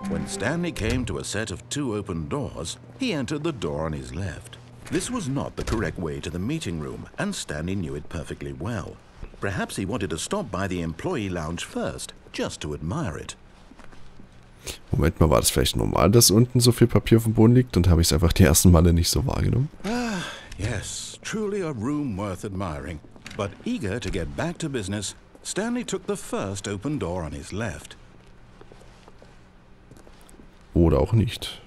When Stanley came to a set of 2 open doors, he entered the door on his left. This was not the correct way to the meeting room, and Stanley knew it perfectly well. Perhaps he wanted to stop by the employee lounge first, just to admire it. Moment mal, war das vielleicht normal, dass unten so viel Papier auf dem Boden liegt und habe ich es einfach die ersten Male nicht so wahrgenommen? Ah, yes, truly a room worth admiring. But eager to get back to business, Stanley took the first open door on his left. Oder auch nicht.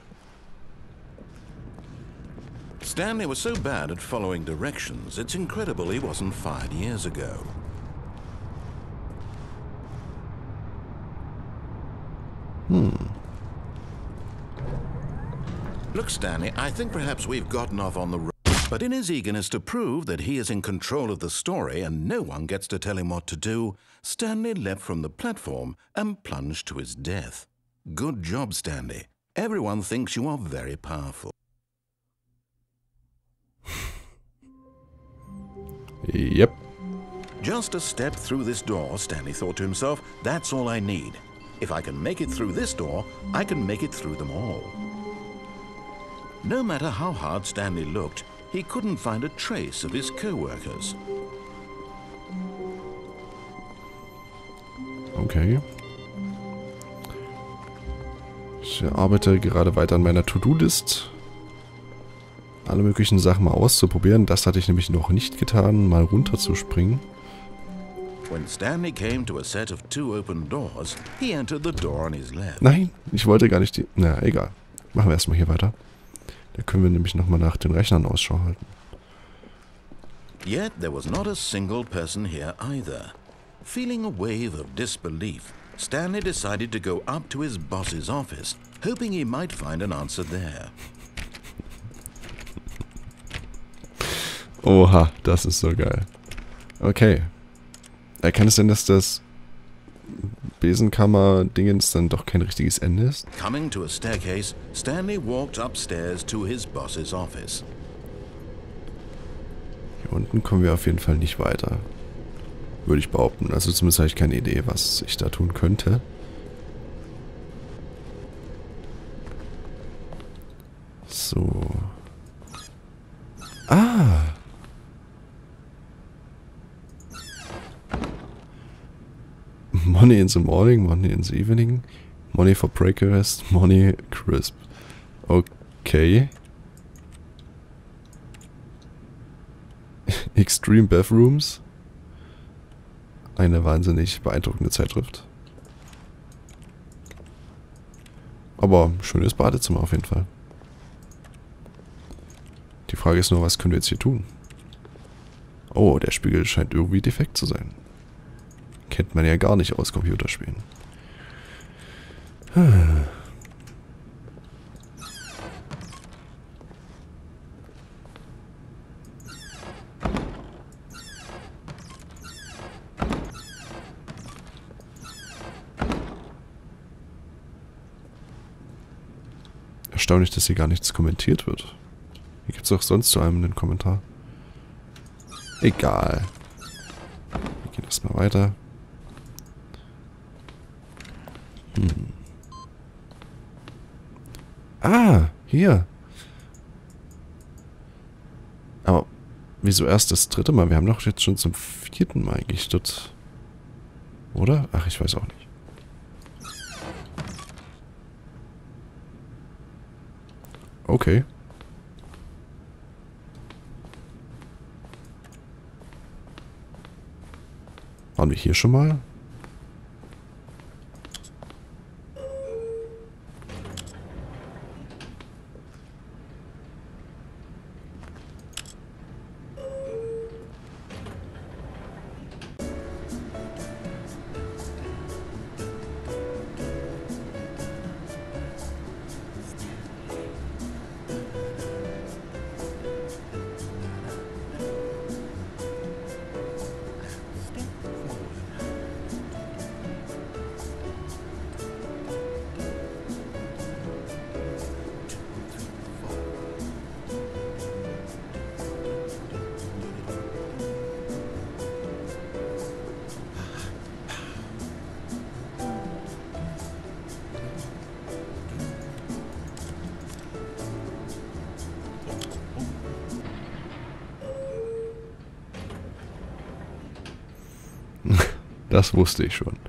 Stanley was so bad at following directions, it's incredible he wasn't fired years ago. Look, Stanley, I think perhaps we've gotten off on the road. But in his eagerness to prove that he is in control of the story and no one gets to tell him what to do, Stanley leapt from the platform and plunged to his death. Good job, Stanley. Everyone thinks you are very powerful. Yep. Just a step through this door, Stanley thought to himself, that's all I need. If I can make it through this door, I can make it through them all. No matter how hard Stanley looked, he couldn't find a trace of his co-workers. Okay. Ich arbeite gerade weiter an meiner To-Do-List. Alle möglichen Sachen mal auszuprobieren. Das hatte ich nämlich noch nicht getan, mal runterzuspringen. When Stanley came to a set of 2 open doors, he entered the door on his left. Nein, ich wollte gar nicht die... Na, egal. Machen wir erstmal hier weiter. Da können wir nämlich nochmal nach den Rechnern Ausschau halten. Yet there was not a single person here either. Feeling a wave of disbelief, Stanley decided to go up to his boss's office, hoping he might find an answer there. Oha, das ist so geil. Okay. Kann es denn, dass das Besenkammer-Dingens dann doch kein richtiges Ende ist? Coming to a staircase, Stanley walked upstairs to his boss's office. Hier unten kommen wir auf jeden Fall nicht weiter. Würde ich behaupten. Also zumindest habe ich keine Idee, was ich da tun könnte. So. Ah! Money in the morning, money in the evening, money for breakfast, money crisp. Okay. Extreme Bathrooms. Eine wahnsinnig beeindruckende Zeitschrift. Aber schönes Badezimmer auf jeden Fall. Die Frage ist nur, was können wir jetzt hier tun? Oh, der Spiegel scheint irgendwie defekt zu sein. Kennt man ja gar nicht aus Computerspielen. Erstaunlich, dass hier gar nichts kommentiert wird. Hier gibt es auch sonst zu einem einen Kommentar. Egal. Wir gehen erstmal weiter. Ah, hier. Aber wieso erst das 3. Mal? Wir haben doch jetzt schon zum 4. Mal eigentlich dort. Oder? Ach, ich weiß auch nicht. Okay. Waren wir hier schon mal? Das wusste ich schon.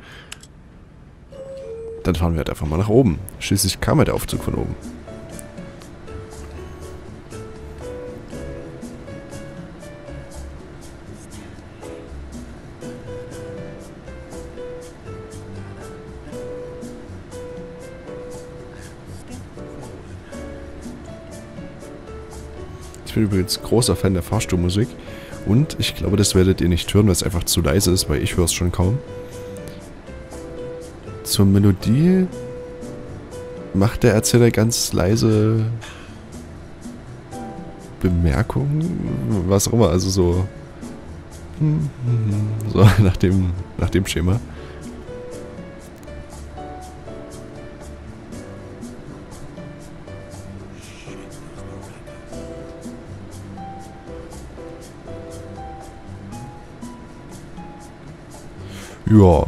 Dann fahren wir halt einfach mal nach oben. Schließlich kam ja der Aufzug von oben. Ich bin übrigens großer Fan der Fahrstuhlmusik. Und ich glaube, das werdet ihr nicht hören, weil es einfach zu leise ist, weil ich höre es schon kaum. Zur Melodie macht der Erzähler ganz leise Bemerkungen, was auch immer, also so nach dem Schema. Ja.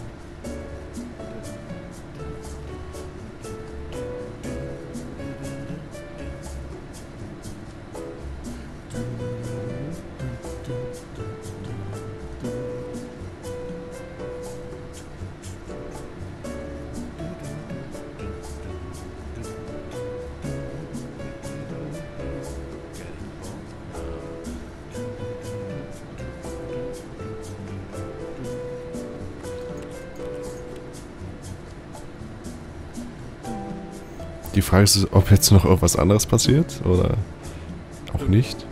Die Frage ist, ob jetzt noch irgendwas anderes passiert oder auch nicht.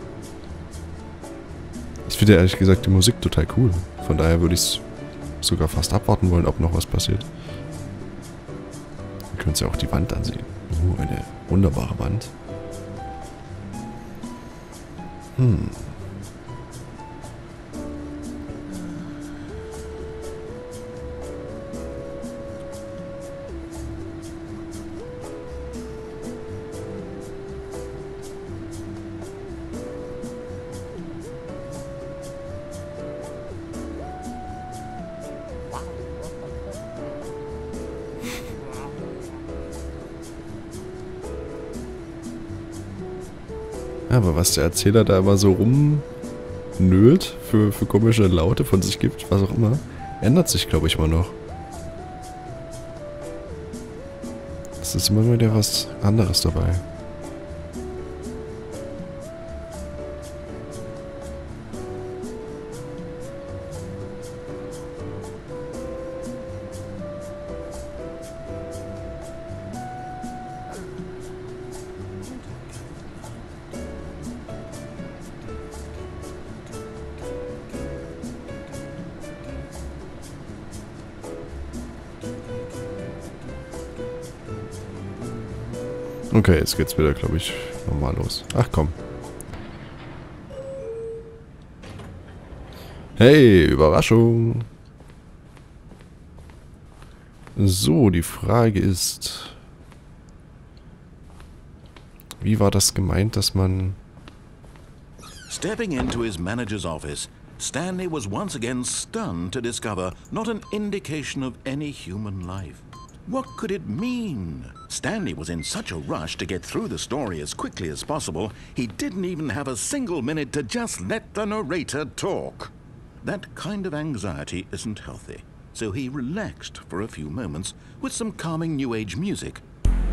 Ich finde ehrlich gesagt die Musik total cool. Von daher würde ich es sogar fast abwarten wollen, ob noch was passiert. Wir können uns ja auch die Wand ansehen. Eine wunderbare Wand. Ja, aber was der Erzähler da immer so rumnölt, für komische Laute von sich gibt, was auch immer, ändert sich, glaube ich, mal noch. Es ist immer wieder was anderes dabei. Okay, jetzt geht's wieder, glaube ich, normal los. Ach komm. Hey, Überraschung. So, die Frage ist, wie war das gemeint, dass man... Stepping into his manager's office, Stanley was once again stunned to discover not an indication of any human life. What could it mean? Stanley was in such a rush to get through the story as quickly as possible, he didn't even have a single minute to just let the narrator talk. That kind of anxiety isn't healthy, so he relaxed for a few moments with some calming New Age music.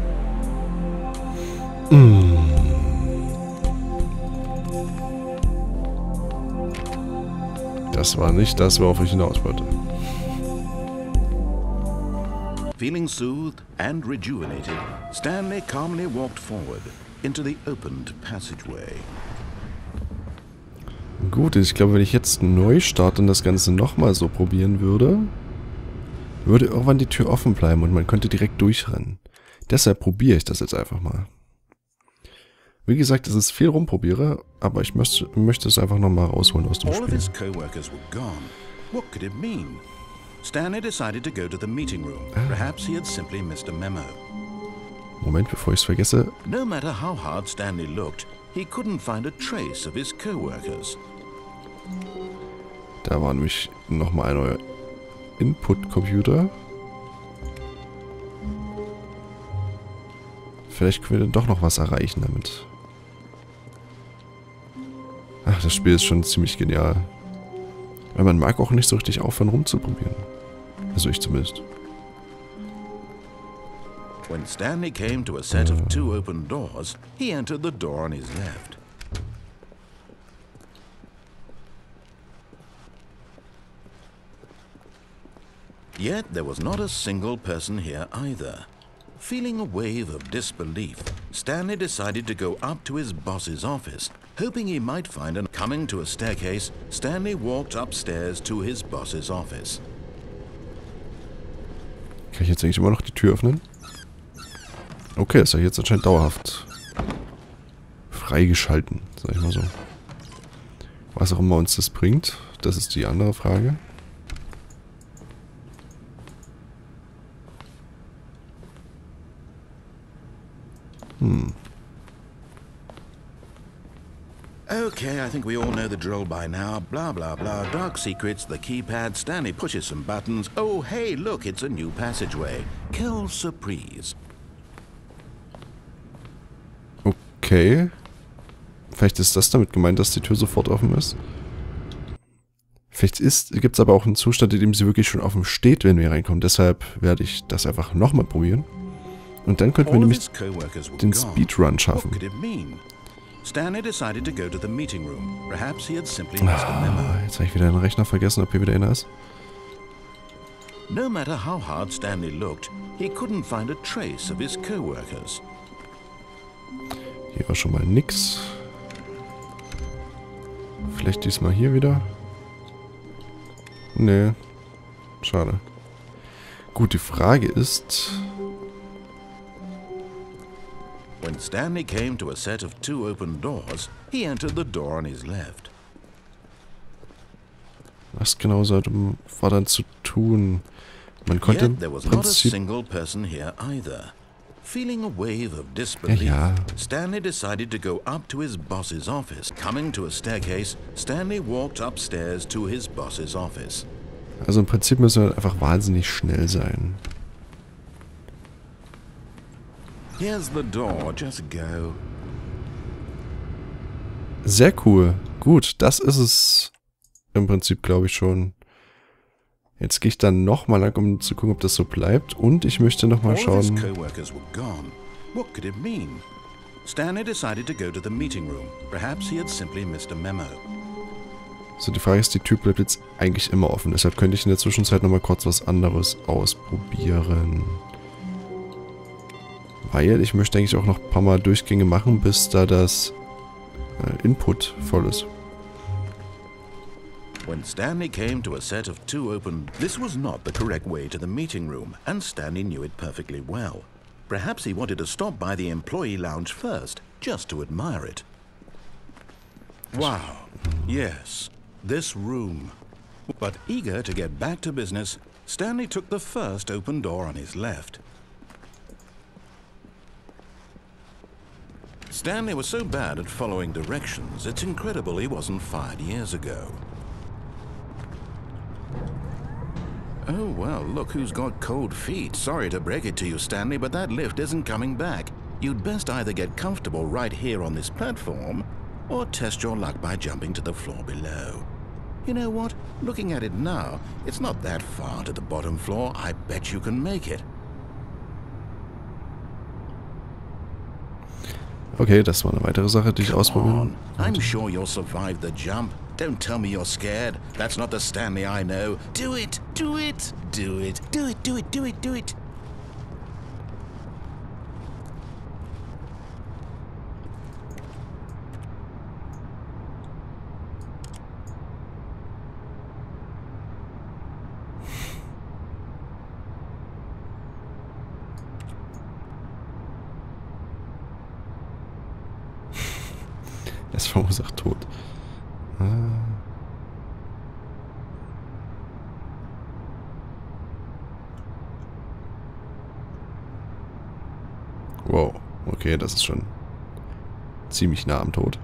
Das war nicht das, worauf ich hinaus wollte. Feeling soothed and rejuvenated, Stanley calmly walked forward into the opened passageway. Gut, ich glaube, wenn ich jetzt neu starte und das Ganze nochmal so probieren würde, würde irgendwann die Tür offen bleiben und man könnte direkt durchrennen. Deshalb probiere ich das jetzt einfach mal. Wie gesagt, es ist viel rumprobiere, aber ich möchte es einfach nochmal rausholen aus dem All of Spiel. his co-workers were gone. What could it mean? Stanley decided to go to the meeting room. Perhaps he had simply missed a memo. Moment, bevor ich es vergesse. No matter how hard Stanley looked, he couldn't find a trace of his co-workers. Da war nämlich nochmal ein neuer Input-Computer. Vielleicht können wir dann doch noch was erreichen damit. Ach, das Spiel ist schon ziemlich genial. Weil man mag auch nicht so richtig aufhören rumzuprobieren. Also ich zumindest. When Stanley came to a set of 2 open doors, he entered the door on his left. Yet there was not a single person here either. Feeling a wave of disbelief, Stanley decided to go up to his boss's office, hoping he might find an... Coming to a staircase, Stanley walked upstairs to his boss's office. Kann ich jetzt eigentlich immer noch die Tür öffnen? Okay, ist ja jetzt anscheinend dauerhaft freigeschalten, sag ich mal so. Was auch immer uns das bringt, das ist die andere Frage. Okay, I think we all know the drill by now. Blah, blah, blah. Dark secrets, the keypad. Stanley pushes some buttons. Oh, hey, look, it's a new passageway. Quelle surprise. Okay. Vielleicht ist das damit gemeint, dass die Tür sofort offen ist. Vielleicht gibt es aber auch einen Zustand, in dem sie wirklich schon offen steht, wenn wir reinkommen. Deshalb werde ich das einfach nochmal probieren. Und dann könnten wir nämlich den Speedrun schaffen. Stanley decided to go to the meeting room. Perhaps he had simply missed a memo. Jetzt habe ich wieder den Rechner vergessen, ob hier wieder einer ist. No matter how hard Stanley looked, he couldn't find a trace of his coworkers. Hier war schon mal nix. Vielleicht diesmal hier wieder. Nee. Schade. Gut, die Frage ist... When Stanley came to a set of 2 open doors, he entered the door on his left. Was genau war dann zu tun? Man konnte im there was not a Prinzip... single person here either. Feeling a wave of disbelief, Ja. Stanley decided to go up to his boss's office. Coming to a staircase, Stanley walked upstairs to his boss's office. Also im Prinzip müssen wir einfach wahnsinnig schnell sein. Here's the door, just go. Sehr cool. Gut, das ist es im Prinzip, glaube ich, schon. Jetzt gehe ich dann nochmal lang, um zu gucken, ob das so bleibt. Und ich möchte nochmal schauen... What could it mean? Stanley decided to go to the meeting room. Perhaps he had simply missed a memo. So, die Frage ist, die Tür bleibt jetzt eigentlich immer offen. Deshalb könnte ich in der Zwischenzeit nochmal kurz was anderes ausprobieren. Weil ich möchte eigentlich auch noch ein paar Mal Durchgänge machen, bis da das Input voll ist. When Stanley came to a set of 2 open... This was not the correct way to the meeting room, and Stanley knew it perfectly well. Perhaps he wanted to stop by the employee lounge first, just to admire it. Wow. Yes, this room. But eager to get back to business, Stanley took the first open door on his left. Stanley was so bad at following directions, it's incredible he wasn't fired years ago. Oh, well, look who's got cold feet. Sorry to break it to you, Stanley, but that lift isn't coming back. You'd best either get comfortable right here on this platform, or test your luck by jumping to the floor below. You know what? Looking at it now, it's not that far to the bottom floor. I bet you can make it. Okay, das war eine weitere Sache, die ich ausprobieren. I'm sure you'll survive the jump. Don't tell me you're scared. That's not the Stanley I know. Do it! Do it! Do it! Do it! Do it! Do it! Do it! Es verursacht Tod. Wow, okay, das ist schon ziemlich nah am Tod.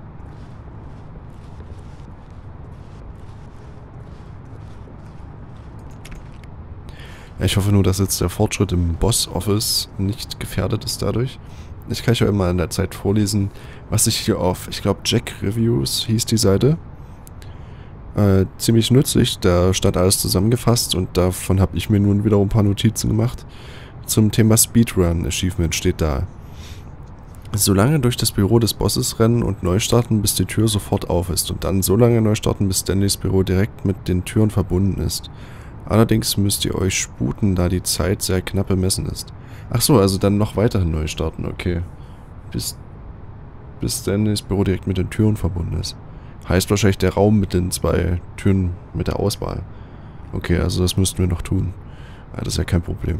Ich hoffe nur, dass jetzt der Fortschritt im Boss-Office nicht gefährdet ist dadurch. Ich kann euch ja immer in der Zeit vorlesen, was ich hier auf, ich glaube, Jack Reviews hieß die Seite, Ziemlich nützlich, da stand alles zusammengefasst und davon habe ich mir nun wiederum ein paar Notizen gemacht. Zum Thema Speedrun Achievement steht da: So lange durch das Büro des Bosses rennen und neu starten, bis die Tür sofort auf ist, und dann so lange neu starten, bis Stanleys Büro direkt mit den Türen verbunden ist. Allerdings müsst ihr euch sputen, da die Zeit sehr knapp bemessen ist. Ach so, also dann noch weiterhin neu starten, okay. Bis Stanleys Büro direkt mit den Türen verbunden ist. Heißt wahrscheinlich der Raum mit den 2 Türen mit der Auswahl. Okay, also das müssten wir noch tun. Ja, das ist ja kein Problem.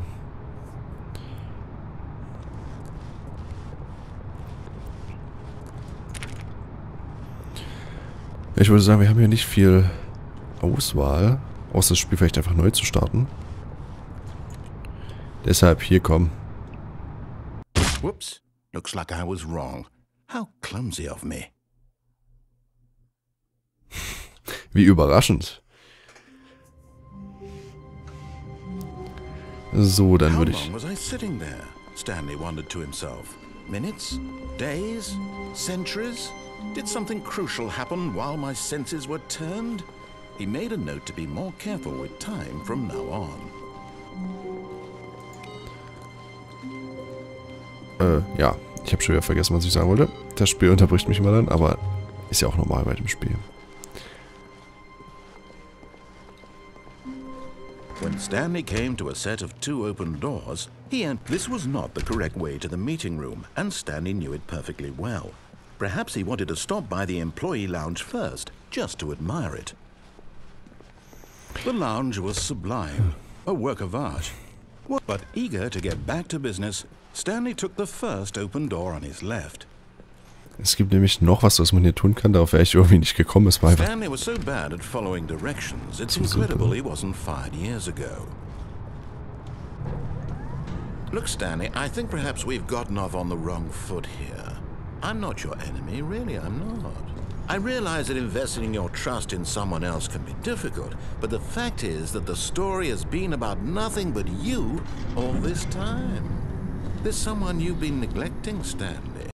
Ich würde sagen, wir haben hier nicht viel Auswahl, außer das Spiel vielleicht einfach neu zu starten. Deshalb hier kommen. Whoops. Looks like I was wrong. How clumsy of me. Wie überraschend. So, dann würde ich... How long was I sitting there? Stanley wondered to himself. Minutes? Days? Centuries? Did something crucial happen while my senses were turned? He made a note to be more careful with time from now on. Ja, ich habe schon wieder vergessen, was ich sagen wollte. Das Spiel unterbricht mich immer dann, aber ist ja auch normal bei dem Spiel. When Stanley came to a set of 2 open doors, this was not the correct way to the meeting room, and Stanley knew it perfectly well. Perhaps he wanted to stop by the employee lounge first, just to admire it. The lounge was sublime, a work of art. But eager to get back to business, Stanley took the first open door on his left. Es gibt nämlich noch was man hier tun kann, darauf wäre ich irgendwie nicht gekommen. Es war einfach... Stanley was so bad at following directions, it's incredible he wasn't fired years ago. Look, Stanley, I think perhaps we've gotten off on the wrong foot here. I'm not your enemy, really, I'm not. I realize that investing your trust in someone else can be difficult, but the fact is that the story has been about nothing but you all this time. There's someone you've been neglecting, Stanley.